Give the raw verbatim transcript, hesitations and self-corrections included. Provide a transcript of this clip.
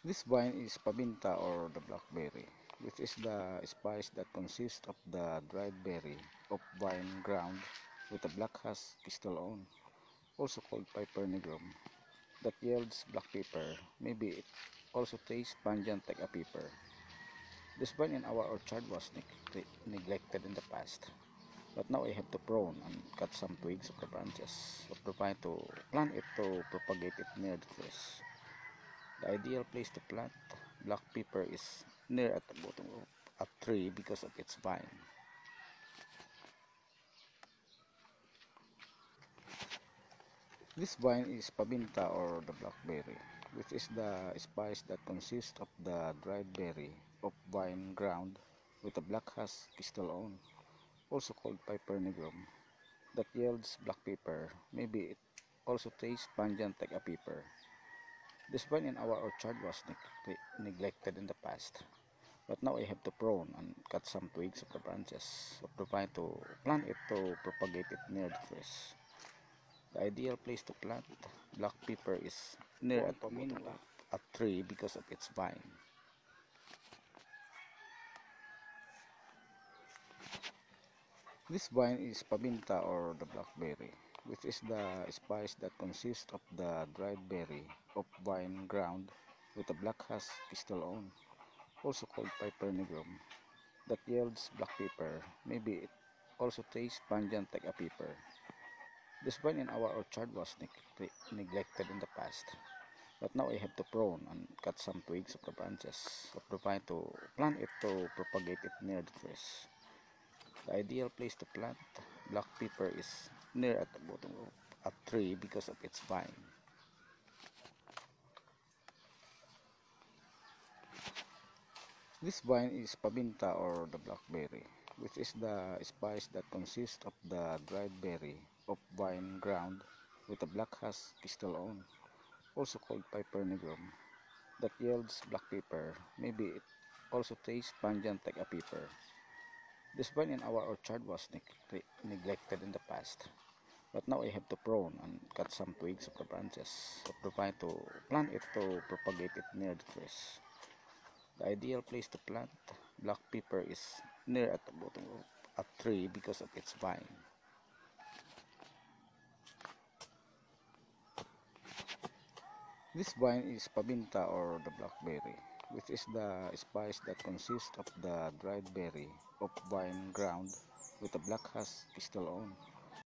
This vine is pabinta or the blackberry, which is the spice that consists of the dried berry of vine ground with a black husk still on, also called piper nigrum, that yields black pepper. Maybe it also tastes pungent like a pepper. This vine in our orchard was neg- neglected in the past, but now I have to prune and cut some twigs of the branches of the vine to plant it to propagate it near the trees. The ideal place to plant black pepper is near at the bottom of a tree because of its vine. This vine is pabinta or the blackberry, which is the spice that consists of the dried berry of vine ground with a black husk still on, also called piper nigrum, that yields black pepper. Maybe it also tastes pungent like a pepper. This vine in our orchard was neg- neglected in the past, but now I have to prune and cut some twigs of the branches of the vine to plant it to propagate it near the trees. The ideal place to plant black pepper is near at the bottom of a tree because of its vine. This vine is pabinta or the blackberry, which is the spice that consists of the dried berry of vine ground with a black husk still on, also called piper nigrum, that yields black pepper. Maybe it also tastes pungent like a pepper. This vine in our orchard was neg- neglected in the past, but now I have to prune and cut some twigs of the branches of the vine to plant it to propagate it near the trees. The ideal place to plant black pepper is near at the bottom of a tree because of its vine. This vine is pabinta or the blackberry, which is the spice that consists of the dried berry of vine ground with a black husk still on, also called piper nigrum, that yields black pepper. Maybe it also tastes pungent like a pepper. This vine in our orchard was neg- neglected in the past, but now I have to prune and cut some twigs of the branches of the vine to plant it to propagate it near the trees. The ideal place to plant black pepper is near at the bottom of a tree because of its vine. This vine is pabinta or the blackberry, which is the spice that consists of the dried berry of vine ground with a black husk still on,